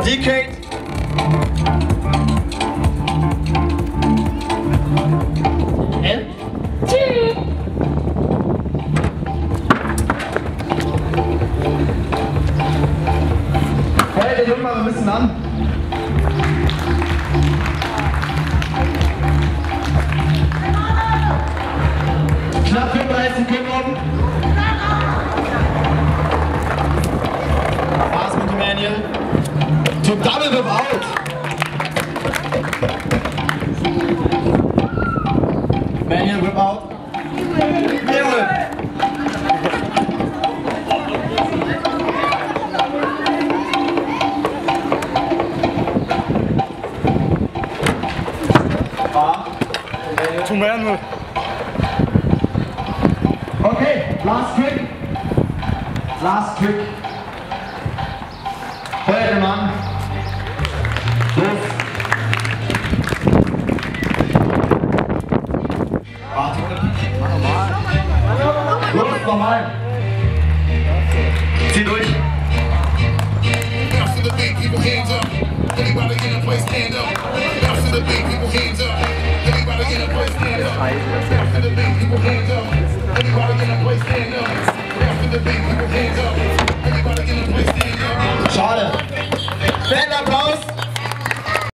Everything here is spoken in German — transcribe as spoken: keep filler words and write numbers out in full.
Die Kate. L. T. Hey, der Junge mal ein bisschen an. Knapp fünfunddreißig Sekunden oben. Pass mit dem Manual. To double them out. Manual whip out. Manual. To manual. Okay, last trick. Last trick. Feuer den Mann. Los. Warte. Los, nochmal. Zieh durch. Bounce to the beat, people hands up. Anybody in a place stand up. Bounce to the beat, people hands up. Anybody in a place stand up. Bounce to the beat, people hands up. Anybody in a place stand up. Bounce to the beat, people hands up. Anybody in a place stand up. Schade. Fetten Applaus.